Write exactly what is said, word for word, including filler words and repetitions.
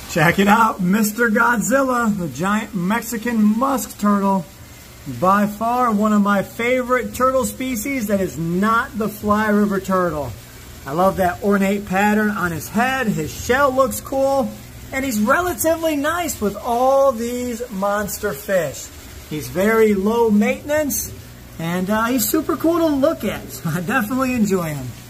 Check it out, Mister Godzilla, the giant Mexican musk turtle. By far one of my favorite turtle species that is not the fly river turtle. I love that ornate pattern on his head, his shell looks cool, and he's relatively nice with all these monster fish. He's very low maintenance, and uh, he's super cool to look at, so I definitely enjoy him.